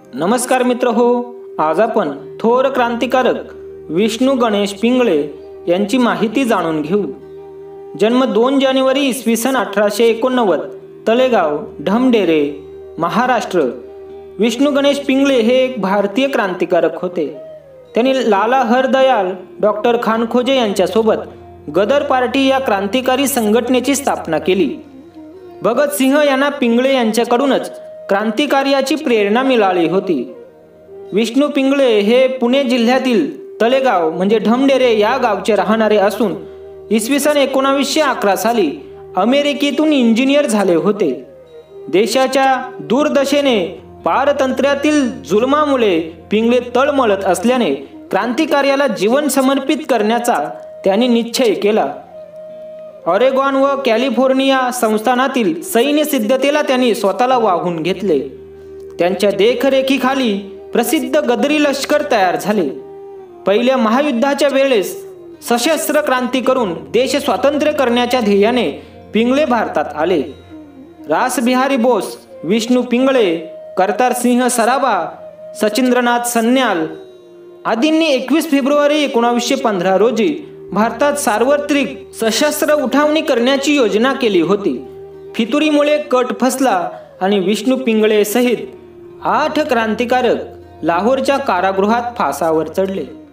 नमस्कार मित्र हो, आज आपण थोर क्रांतिकारक विष्णू गणेश पिंगळे यांची माहिती जाणून घेऊ। जन्म 2 जानेवारी इसवी सन 1889, तळेगाव, ढमढेरे, महाराष्ट्र। विष्णू गणेश पिंगळे हे एक भारतीय क्रांतिकारक होते। त्यांनी लाला हरदयाल डॉक्टर खानखोजे यांच्यासोबत गदर पार्टी या क्रांतिकारी संघटनेची स्थापना केली। भगतसिंह यांना पिंगळे यांच्याकडूनच क्रांतिकार्याची प्रेरणा मिळाली होती। विष्णू पिंगळे हे पुणे जिल्ह्यातील तळेगाव म्हणजे ढमढेरे या गावचे राहणारे असून इसवी सन 1911 साली अमेरिकेतून इंजिनियर झाले होते। देशाच्या दुर्दशेने पारतंत्र्यातील जुलमामुळे पिंगळे तळमळत असल्याने क्रांतिकार्याला जीवन समर्पित करण्याचा त्यांनी निश्चय केला। ऑरेगॉन व कॅलिफोर्निया संस्थानातील सैन्य सिद्धतेला त्यांनी स्वतःला वाहून घेतले। त्यांच्या देखरेखीखाली प्रसिद्ध गदरी लष्कर तयार झाले। पहिल्या महायुद्धाच्या वेळेस सशस्त्र क्रांती करून देश स्वातंत्र्य करण्याच्या ध्येयाने पिंगळे भारतात आले। रासबिहारी बोस, विष्णू पिंगळे, करतार सिंह सराबा, सचिंद्रनाथ सन्याल आदींनी 21 फेब्रुवारी 1915 रोजी भारतात सार्वत्रिक सशस्त्र उठावणी करण्याची योजना केली होती। फितुरीमुळे कट फसला आणि विष्णू पिंगळे सहित 8 क्रांतिकारक लाहोरच्या कारागृहात फासावर चढले।